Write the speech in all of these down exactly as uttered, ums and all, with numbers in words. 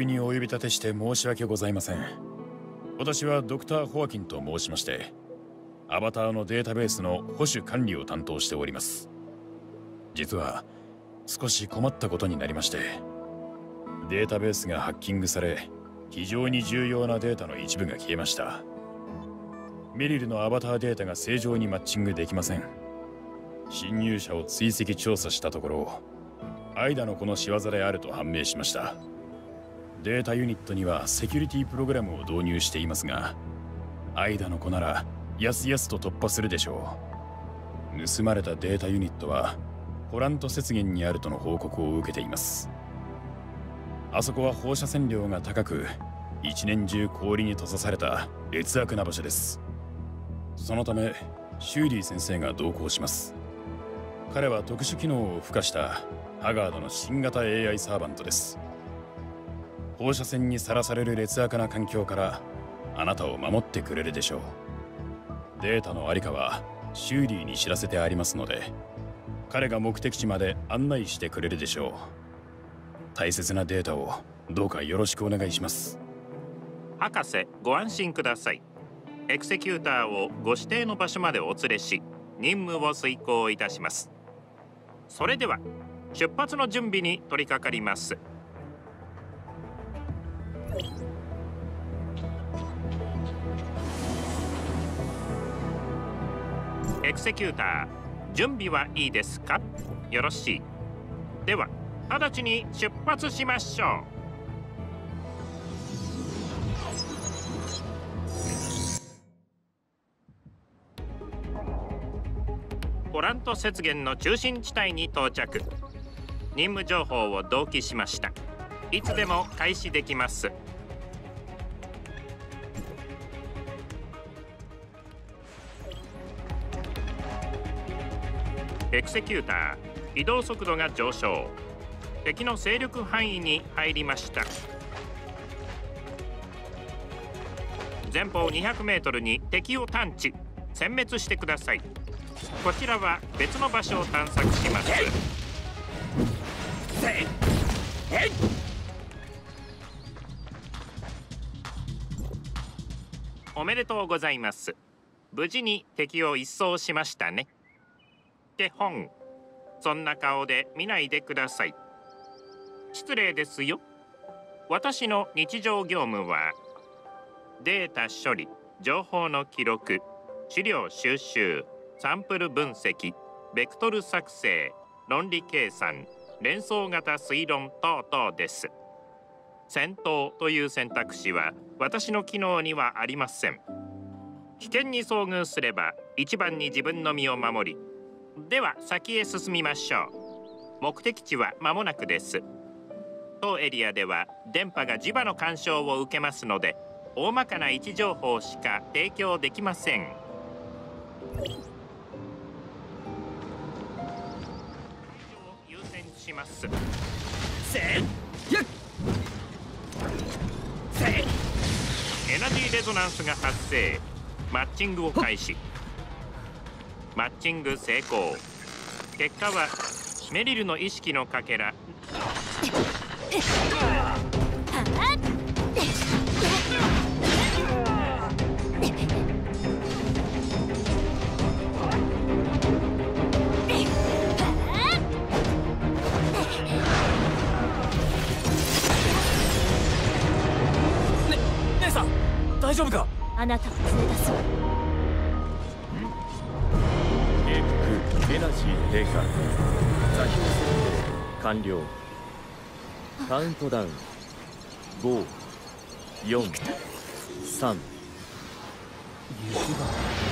急にお呼び立てして申し訳ございません。私はドクター・ホアキンと申しまして、アバターのデータベースの保守管理を担当しております。実は少し困ったことになりまして、データベースがハッキングされ、非常に重要なデータの一部が消えました。メリルのアバターデータが正常にマッチングできません。侵入者を追跡調査したところ、アイダの子の仕業であると判明しました。データユニットにはセキュリティプログラムを導入していますが、アイダの子ならやすやすと突破するでしょう。盗まれたデータユニットはホラント雪原にあるとの報告を受けています。あそこは放射線量が高く、一年中氷に閉ざされた劣悪な場所です。そのためシューリー先生が同行します。彼は特殊機能を付加したハガードの新型 エーアイ サーバントです。放射線にさらされる劣悪な環境からあなたを守ってくれるでしょう。データのありかはシューリーに知らせてありますので、彼が目的地まで案内してくれるでしょう。大切なデータをどうかよろしくお願いします。 博士、ご安心ください。エクセキューターをご指定の場所までお連れし、任務を遂行いたします。それでは出発の準備に取り掛かります。エクセキューター、準備はいいですか？よろしい。では直ちに出発しましょう。ホラント雪原の中心地帯に到着。任務情報を同期しました。いつでも開始できます。エクセキューター、移動速度が上昇。敵の勢力範囲に入りました。前方にひゃくメートルに敵を探知、殲滅してください。こちらは別の場所を探索します。おめでとうございます。無事に敵を一掃しましたね。って本、そんな顔で見ないでください。失礼ですよ。私の日常業務はデータ処理、情報の記録、資料収集、サンプル分析、ベクトル作成、論理計算、連想型推論等々です。戦闘という選択肢は私の機能にはありません。危険に遭遇すれば一番に自分の身を守り、では先へ進みましょう。目的地は間もなくです。当エリアでは電波が磁場の干渉を受けますので、大まかな位置情報しか提供できません。優先します。せっやっせっエナジーレゾナンスが発生。マッチングを開始。マッチング成功。結果はメリルの意識のかけら。 ね、姉さん大丈夫か？ あなたを連れ出そう。 警告エナジー低下。座標設定完了。カウントダウンご、よん、さん。 雪が。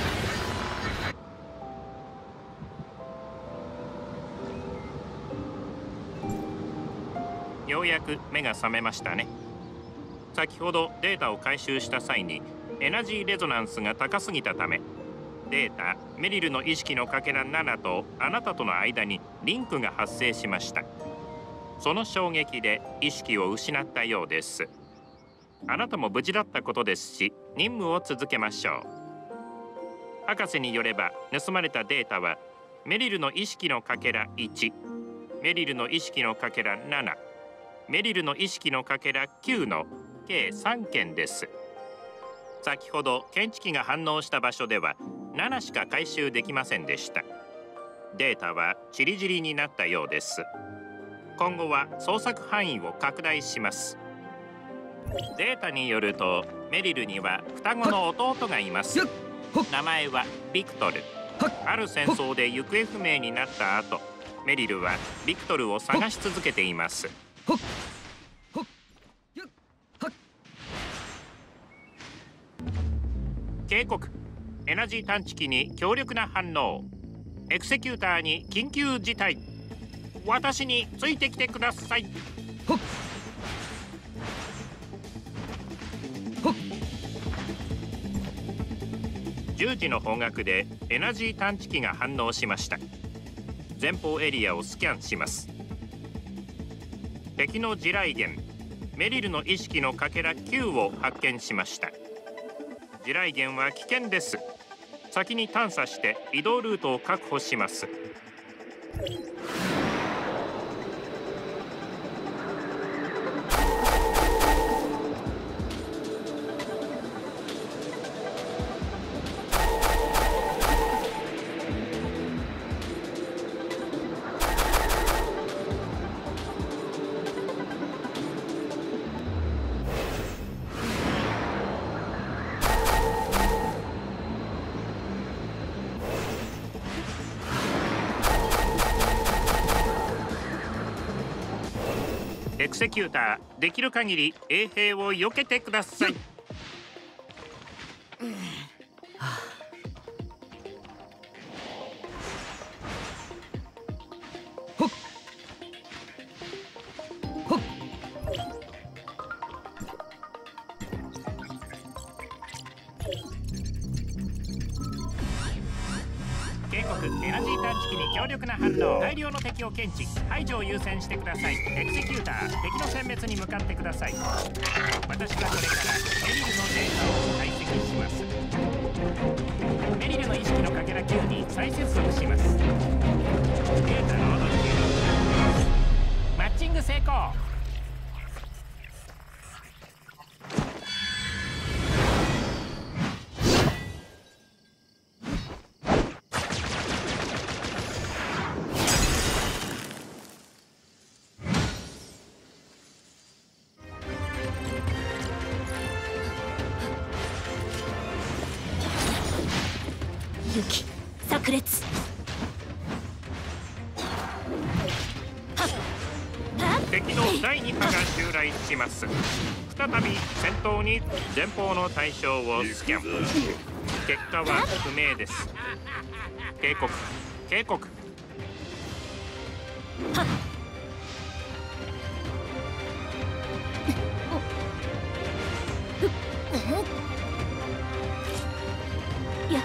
ようやく目が覚めましたね。先ほどデータを回収した際にエナジーレゾナンスが高すぎたため、データメリルの意識のかけらななとあなたとの間にリンクが発生しました。その衝撃で意識を失ったようです。あなたも無事だったことですし、任務を続けましょう。博士によれば盗まれたデータはメリルの意識のかけらいち、メリルの意識のかけらなな、 メリルの意識のかけらきゅうの計さんけんです。先ほど検知器が反応した場所ではななしか回収できませんでした。データはちりぢりになったようです。今後は捜索範囲を拡大します。データによるとメリルには双子の弟がいます。名前はビクトル。ある戦争で行方不明になった後、メリルはビクトルを探し続けています。警告、エナジー探知機に強力な反応。エクセキューターに緊急事態。私についてきてください。じゅうじの方角でエナジー探知機が反応しました。前方エリアをスキャンします。敵の地雷原メリルの意識のかけらきゅうを発見しました。地雷原は危険です。先に探査して移動ルートを確保します。エクセキューター、できる限り衛兵を避けてください。警告、エナジー探知機に強力な反応。大量の敵を検知、排除を優先してください。エクセキューター、敵の殲滅に向かってください。私はこれからメリルのデータを解析します。メリルの意識のかけらきゅうに再接続します。データロード中。マッチング成功。 雪炸裂。 敵のだいに波が襲来します。再び戦闘に前方の対象をスキャン。結果は不明です。警告、警告。 や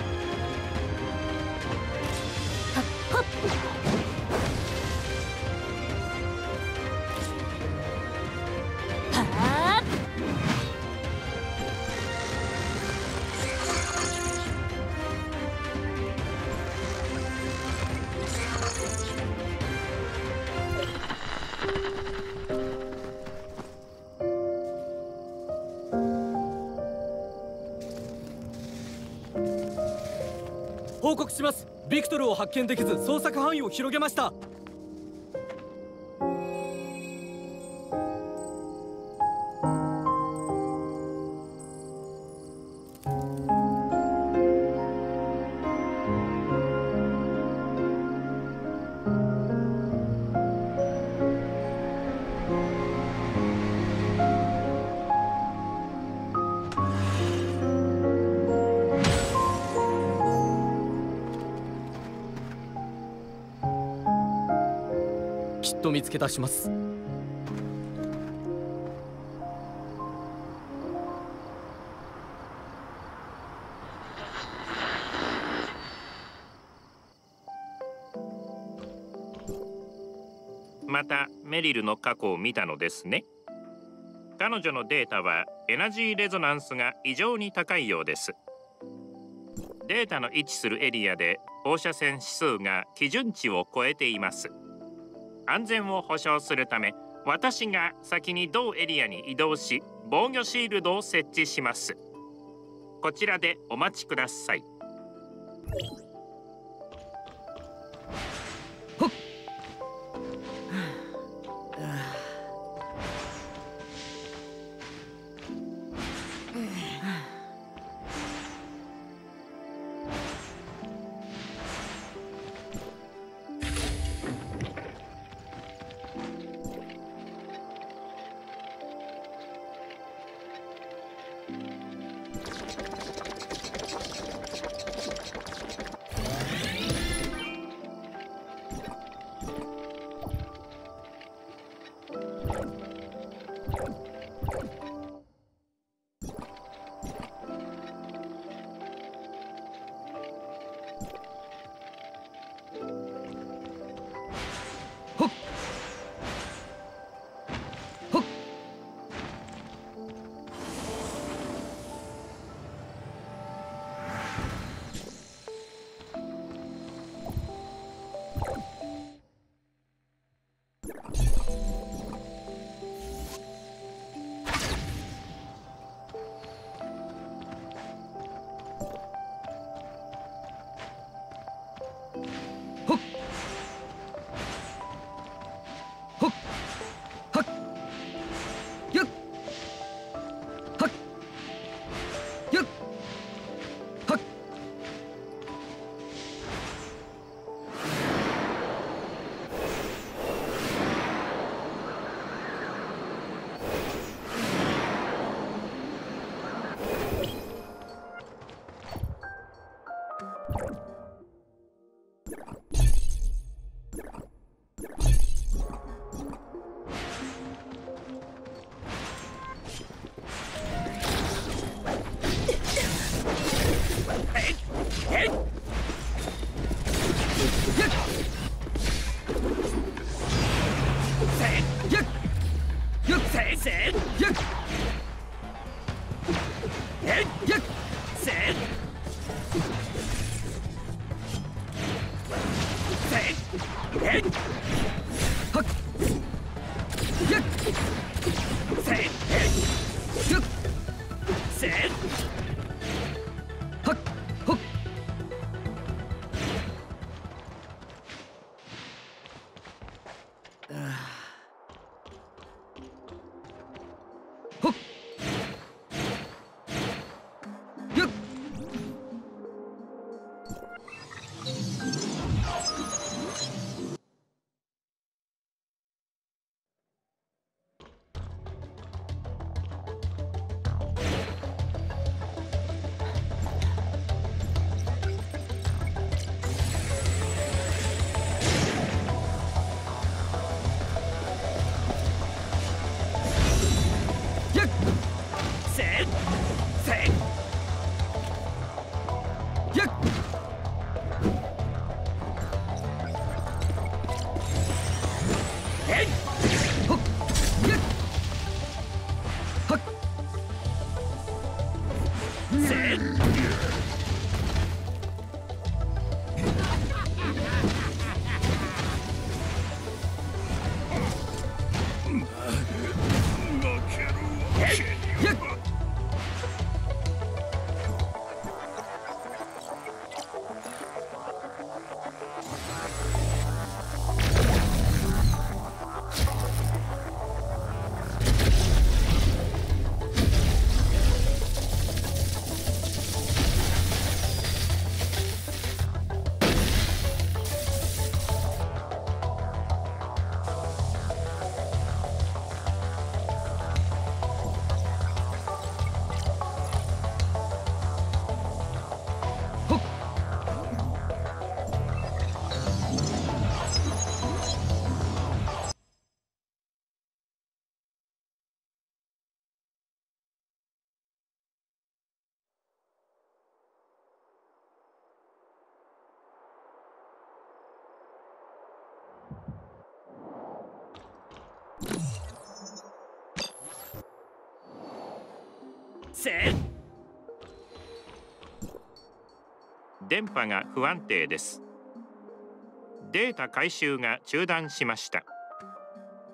報告します。ビクトルを発見できず捜索範囲を広げました。きっと見つけ出します。 またメリルの過去を見たのですね。彼女のデータはエナジーレゾナンスが異常に高いようです。データの位置するエリアで放射線指数が基準値を超えています。安全を保証するため私が先に同エリアに移動し、防御シールドを設置します。こちらでお待ちください。 ほっ。 電波が不安定です。データ回収が中断しました。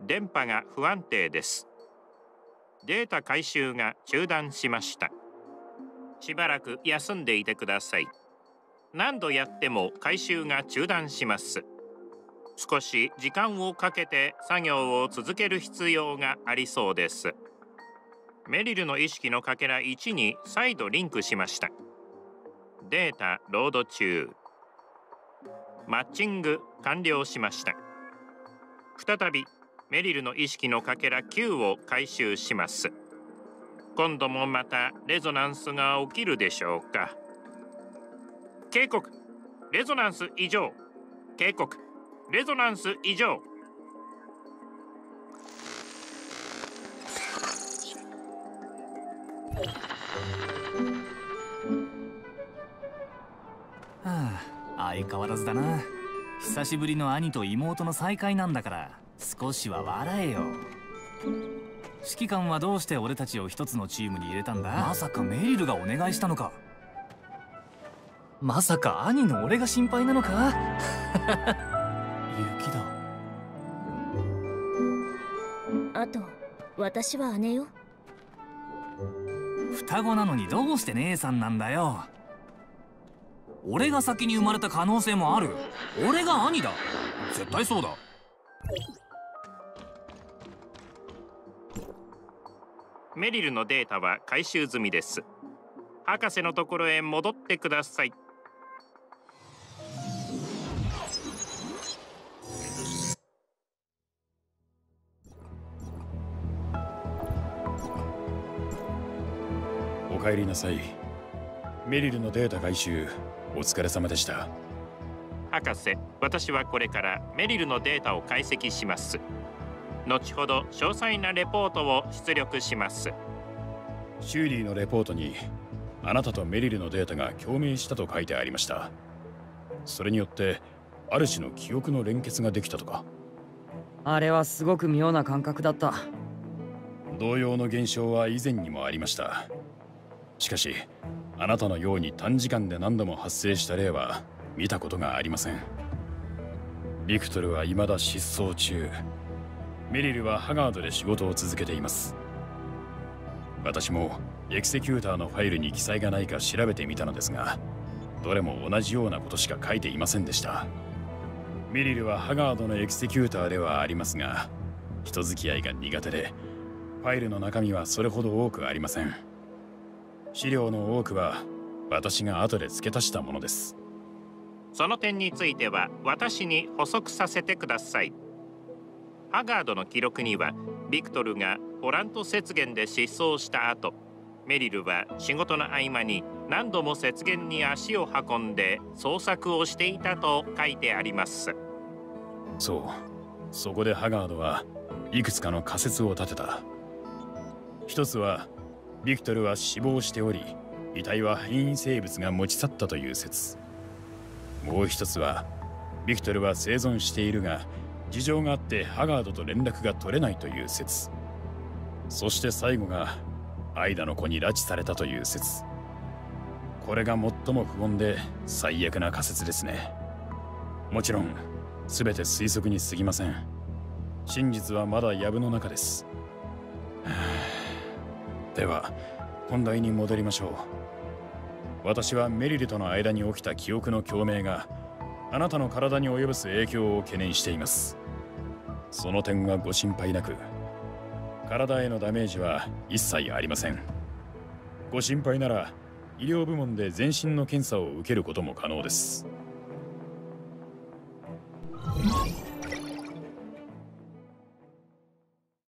電波が不安定です。データ回収が中断しました。しばらく休んでいてください。何度やっても回収が中断します。少し時間をかけて作業を続ける必要がありそうです。メリルの意識のかけらいちに再度リンクしました。データロード中。マッチング完了しました。再びメリルの意識のかけらきゅうを回収します。今度もまたレゾナンスが起きるでしょうか。警告、レゾナンス異常。警告、レゾナンス異常。 はあ、相変わらずだな。久しぶりの兄と妹の再会なんだから少しは笑えよ。指揮官はどうして俺たちを一つのチームに入れたんだ？まさかメリルがお願いしたのか？まさか兄の俺が心配なのか？雪だ。 あと私は姉よ。 双子なのにどうして姉さんなんだよ。俺が先に生まれた可能性もある。俺が兄だ。絶対そうだ。 メリルのデータは回収済みです。博士のところへ戻ってください。 お帰りなさい。メリルのデータ回収お疲れ様でした。 博士、私はこれからメリルのデータを解析します。後ほど詳細なレポートを出力します。 シューリーのレポートにあなたとメリルのデータが共鳴したと書いてありました。それによってある種の記憶の連結ができたとか。 あれはすごく妙な感覚だった。 同様の現象は以前にもありました。しかしあなたのように短時間で何度も発生した例は見たことがありません。ビクトルは未だ失踪中。メリルはハガードで仕事を続けています。私もエクセキューターのファイルに記載がないか調べてみたのですが、どれも同じようなことしか書いていませんでした。メリルはハガードのエクセキューターではありますが、人付き合いが苦手で、ファイルの中身はそれほど多くありません。資料の多くは私が後で付け足したものです。 その点については私に補足させてください。ハガードの記録にはビクトルがポラント雪原で失踪した後、メリルは仕事の合間に何度も雪原に足を運んで捜索をしていたと書いてあります。 そう、そこでハガードはいくつかの仮説を立てた。一つはビクトルは死亡しており、遺体は変異生物が持ち去ったという説。もう一つはビクトルは生存しているが事情があってハガードと連絡が取れないという説。そして最後がアイダの子に拉致されたという説。これが最も不穏で最悪な仮説ですね。もちろん全て推測に過ぎません。真実はまだ藪の中です。では本題に戻りましょう。私はメリルとの間に起きた記憶の共鳴があなたの体に及ぼす影響を懸念しています。その点はご心配なく。体へのダメージは一切ありません。ご心配なら医療部門で全身の検査を受けることも可能です。